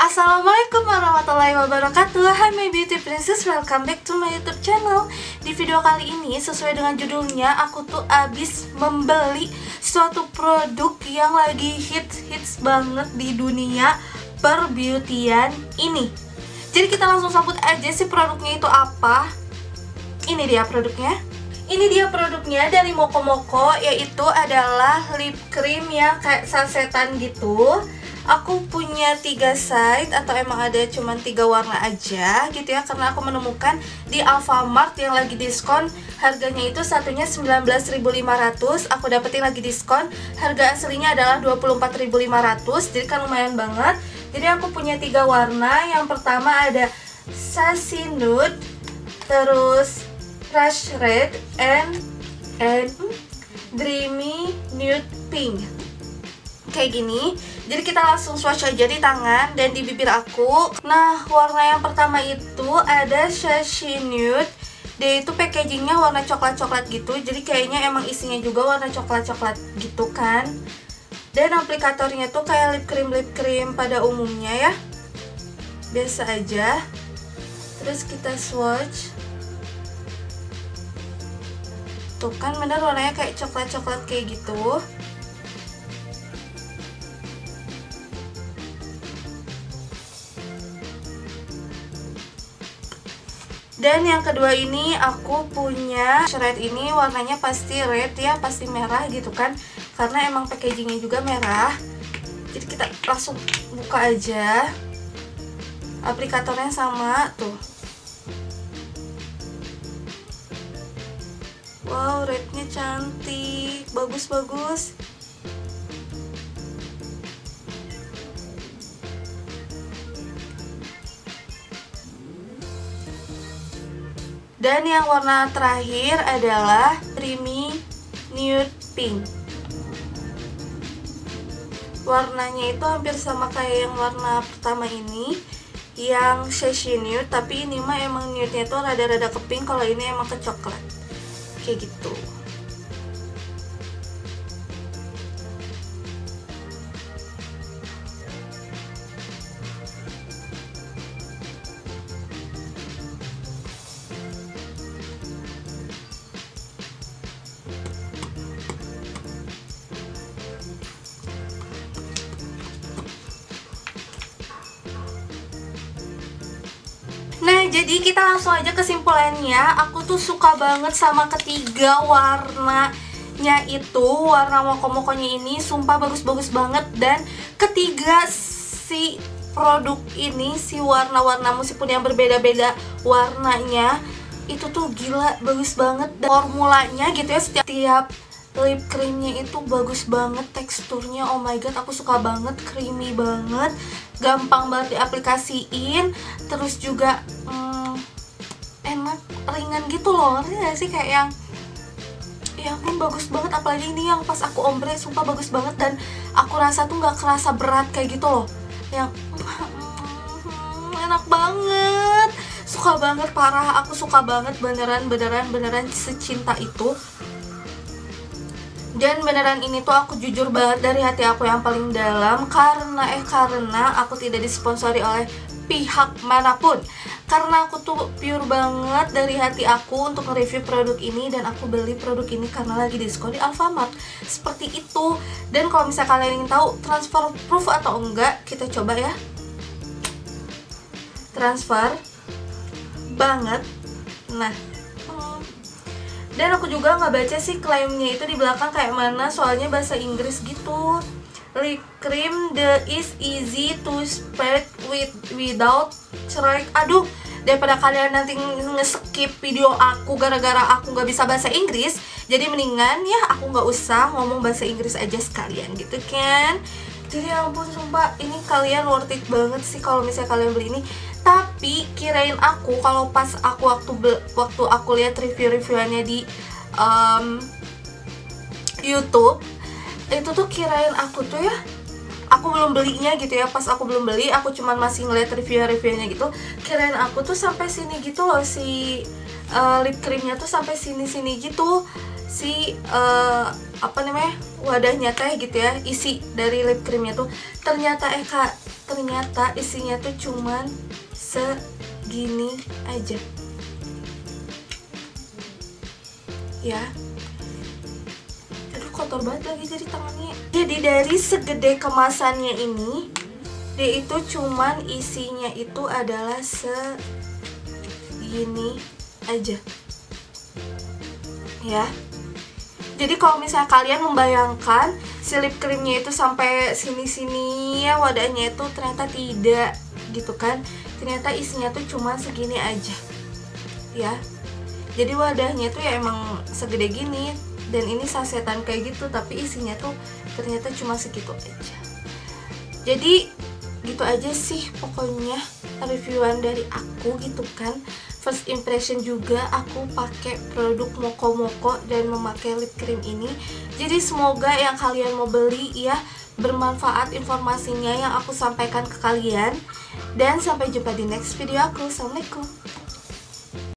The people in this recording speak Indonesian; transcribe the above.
Assalamualaikum warahmatullahi wabarakatuh. Hai my beauty princess, welcome back to my YouTube channel. Di video kali ini sesuai dengan judulnya, aku tuh abis membeli suatu produk yang lagi hits banget di dunia perbeautyan ini. Jadi kita langsung sambut aja sih produknya itu apa. Ini dia produknya. Ini dia produknya dari Moko Moko, yaitu adalah lip cream yang kayak sasetan gitu. Aku punya 3 shade atau emang ada cuman 3 warna aja gitu ya, karena aku menemukan di Alfamart yang lagi diskon. Harganya itu satunya 19.500, aku dapetin lagi diskon. Harga aslinya adalah 24.500, jadi kan lumayan banget. Jadi aku punya 3 warna. Yang pertama ada Sassy Nude, terus Rush Red, and Dreamy Nude Pink. Kayak gini. Jadi kita langsung swatch aja di tangan dan di bibir aku. Nah, warna yang pertama itu ada Sassy Nude. Dia itu packagingnya warna coklat-coklat gitu. Jadi kayaknya emang isinya juga warna coklat-coklat gitu kan. Dan aplikatornya tuh kayak lip cream pada umumnya ya, biasa aja. Terus kita swatch. Tuh kan bener warnanya kayak coklat-coklat kayak gitu. Dan yang kedua ini aku punya red, ini warnanya pasti red ya, pasti merah gitu kan, karena emang packagingnya juga merah. Jadi kita langsung buka aja. Aplikatornya sama tuh. Wow, rednya cantik, bagus-bagus. Dan yang warna terakhir adalah Dreamy Nude Pink. Warnanya itu hampir sama kayak yang warna pertama ini, yang Sassy Nude, tapi ini mah emang nude-nya tuh rada-rada ke pink, kalau ini emang ke coklat. Kayak gitu. Nah, jadi kita langsung aja kesimpulannya. Aku tuh suka banget sama ketiga warnanya itu. Warna Moko-Mokonya ini sumpah bagus-bagus banget. Dan ketiga si produk ini, si warna-warna meskipun yang berbeda-beda warnanya, itu tuh gila bagus banget. Dan formulanya gitu ya, setiap lip creamnya itu bagus banget teksturnya. Oh my god, aku suka banget, creamy banget, gampang banget diaplikasiin. Terus juga enak, ringan gitu loh, ngerti gak sih? Kayak yang, ya ampun bagus banget. Apalagi ini yang pas aku ombre, sumpah bagus banget. Dan aku rasa tuh gak kerasa berat kayak gitu loh. Yang enak banget, suka banget, parah. Aku suka banget, beneran secinta itu. Dan beneran ini tuh aku jujur banget dari hati aku yang paling dalam, karena aku tidak disponsori oleh pihak manapun. Karena aku tuh pure banget dari hati aku untuk nge-review produk ini, dan aku beli produk ini karena lagi diskon di Alfamart. Seperti itu. Dan kalau misalnya kalian ingin tahu transfer proof atau enggak, kita coba ya. Transfer banget. Nah, dan aku juga nggak baca sih klaimnya itu di belakang kayak mana, soalnya bahasa Inggris gitu. Lip cream that is easy to spread without cerai. Aduh, daripada kalian nanti nge-skip video aku gara-gara aku nggak bisa bahasa Inggris, jadi mendingan ya aku nggak usah ngomong bahasa Inggris aja sekalian gitu kan. Jadi ya ampun, sumpah ini kalian worth it banget sih kalau misalnya kalian beli ini. Tapi kirain aku kalau pas aku waktu aku lihat review-reviewannya di YouTube, itu tuh kirain aku tuh ya, aku belum belinya gitu ya. Pas aku belum beli, aku cuman masih ngeliat review-reviewnya gitu, kirain aku tuh sampai sini gitu loh, si lip creamnya tuh sampai sini-sini gitu, si apa namanya, wadahnya teh gitu ya, isi dari lip creamnya tuh. Ternyata ternyata isinya tuh cuman segini aja ya. Aduh, kotor banget lagi jadi tangannya. Jadi dari segede kemasannya ini, dia itu cuman isinya itu adalah segini aja ya. Jadi kalau misalnya kalian membayangkan si lip creamnya itu sampai sini-sini ya wadahnya itu, ternyata tidak gitu kan. Ternyata isinya tuh cuma segini aja ya. Jadi wadahnya tuh ya emang segede gini, dan ini sasetan kayak gitu, tapi isinya tuh ternyata cuma segitu aja. Jadi gitu aja sih pokoknya reviewan dari aku gitu kan. First impression juga aku pakai produk Mokomoko dan memakai lip cream ini. Jadi semoga yang kalian mau beli ya bermanfaat informasinya yang aku sampaikan ke kalian. Dan sampai jumpa di next video aku. Assalamualaikum.